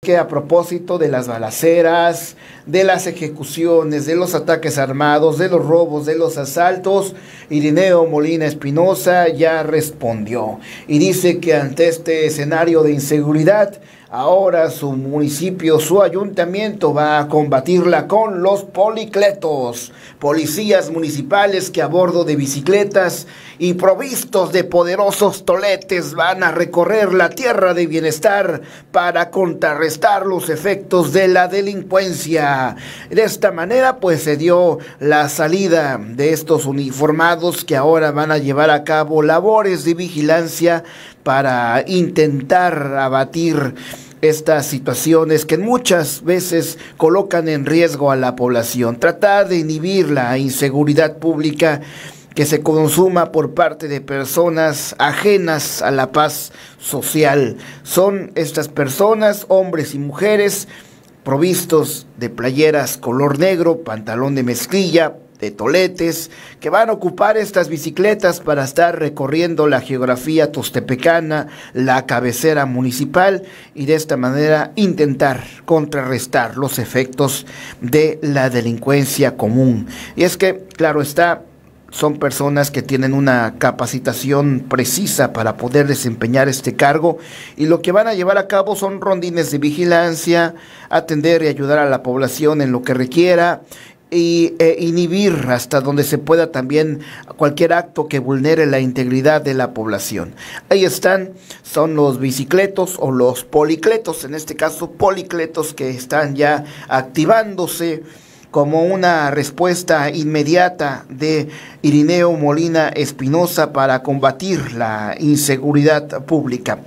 que a propósito de las balaceras, de las ejecuciones, de los ataques armados, de los robos, de los asaltos, Irineo Molina Espinosa ya respondió y dice que ante este escenario de inseguridad, ahora su municipio, su ayuntamiento va a combatirla con los policletos, policías municipales que a bordo de bicicletas y provistos de poderosos toletes van a recorrer la tierra de bienestar para contrarrestar los efectos de la delincuencia. De esta manera pues se dio la salida de estos uniformados que ahora van a llevar a cabo labores de vigilancia para intentar abatir estas situaciones que muchas veces colocan en riesgo a la población. Tratar de inhibir la inseguridad pública que se consuma por parte de personas ajenas a la paz social. Son estas personas, hombres y mujeres, provistos de playeras color negro, pantalón de mezclilla, de toletes, que van a ocupar estas bicicletas para estar recorriendo la geografía tostepecana, la cabecera municipal, y de esta manera intentar contrarrestar los efectos de la delincuencia común. Y es que, claro está, son personas que tienen una capacitación precisa para poder desempeñar este cargo, y lo que van a llevar a cabo son rondines de vigilancia, atender y ayudar a la población en lo que requiera, y inhibir hasta donde se pueda también cualquier acto que vulnere la integridad de la población. Ahí están, son los bicicletos o los policletos, en este caso policletos, que están ya activándose como una respuesta inmediata de Irineo Molina Espinosa para combatir la inseguridad pública.